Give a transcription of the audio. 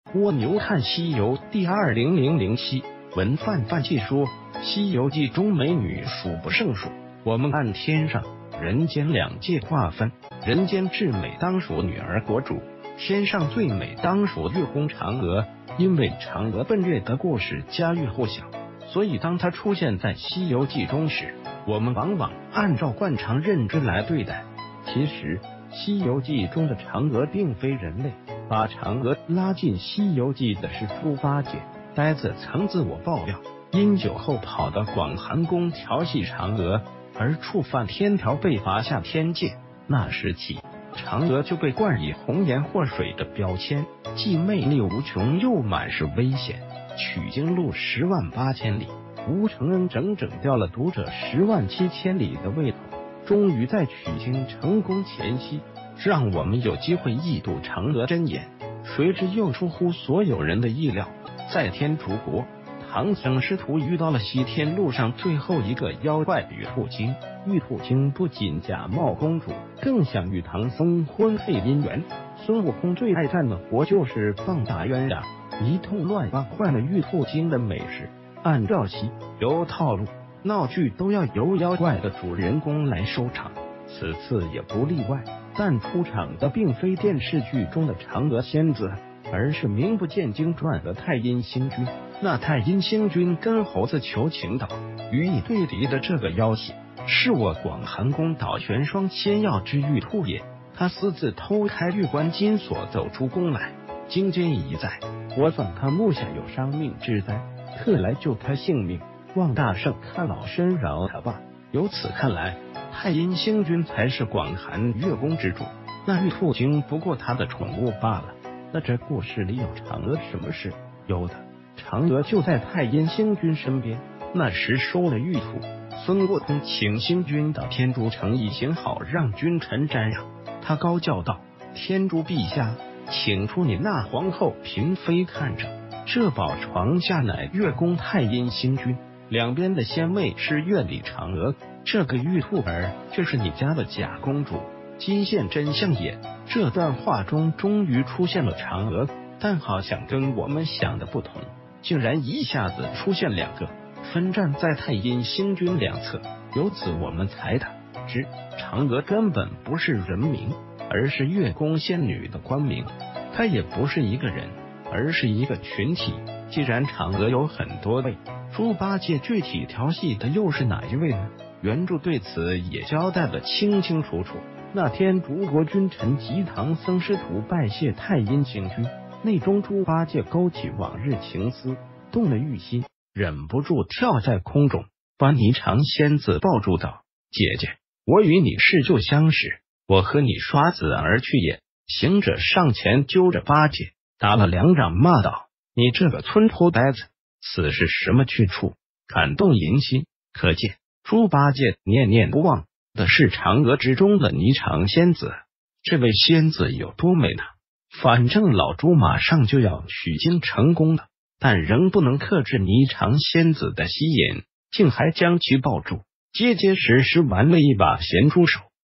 蜗牛看西游第20007文范记说，西游记中美女数不胜数。我们按天上人间两界划分，人间至美当属女儿国主，天上最美当属月宫嫦娥。因为嫦娥奔月的故事家喻户晓，所以当她出现在西游记中时，我们往往按照惯常认知来对待。其实西游记中的嫦娥并非人类，把嫦娥拉进西游记的是猪八戒。呆子曾自我爆料，因酒后跑到广寒宫调戏嫦娥而触犯天条，被罚下天界。那时起，嫦娥就被冠以红颜祸水的标签，既魅力无穷，又满是危险。取经路108000里，吴承恩整整吊了读者107000里的胃口，终于在取经成功前夕，让我们有机会一睹嫦娥真颜。谁知又出乎所有人的意料，在天竺国，唐僧师徒遇到了西天路上最后一个妖怪玉兔精。玉兔精不仅假冒公主，更想与唐僧婚配姻缘。孙悟空最爱干的活就是放大鸳鸯，一通乱挖坏了玉兔精的美事。按照西游套路，闹剧都要由妖怪的主人公来收场，此次也不例外。但出场的并非电视剧中的嫦娥仙子，而是名不见经传的太阴星君。那太阴星君跟猴子求情岛予以对敌的这个妖邪，是我广寒宫岛玄霜仙药之玉兔也。他私自偷开玉关金锁，走出宫来，经监一在，我算他目下有伤命之灾，特来救他性命，望大圣看老身饶他吧。由此看来，太阴星君才是广寒月宫之主，那玉兔精不过他的宠物罢了。那这故事里有嫦娥什么事？有的，嫦娥就在太阴星君身边。那时收了玉兔，孙悟空请星君到天竺城一行好，让君臣瞻仰。他高叫道：“天竺陛下，请出你那皇后嫔妃看着，这宝床下乃月宫太阴星君，两边的仙妹是月里嫦娥，这个玉兔儿就是你家的假公主，今现真相也。”这段话中终于出现了嫦娥，但好像跟我们想的不同，竟然一下子出现两个，分站在太阴星君两侧。由此我们才得知，嫦娥根本不是人名，而是月宫仙女的官名。她也不是一个人，而是一个群体。既然嫦娥有很多位，猪八戒具体调戏的又是哪一位呢？原著对此也交代得清清楚楚。那天竺国君臣及唐僧师徒拜谢太阴星君，内中猪八戒勾起往日情思，动了欲心，忍不住跳在空中，把霓裳仙子抱住道：“姐姐，我与你是旧相识，我和你刷子而去也。”行者上前揪着八戒，打了2掌，骂道：“你这个村头呆子，此是什么去处？感动人心。”可见猪八戒念念不忘的是嫦娥之中的霓裳仙子。这位仙子有多美呢？反正老猪马上就要取经成功了，但仍不能克制霓裳仙子的吸引，竟还将其抱住，结结实实玩了一把咸猪手。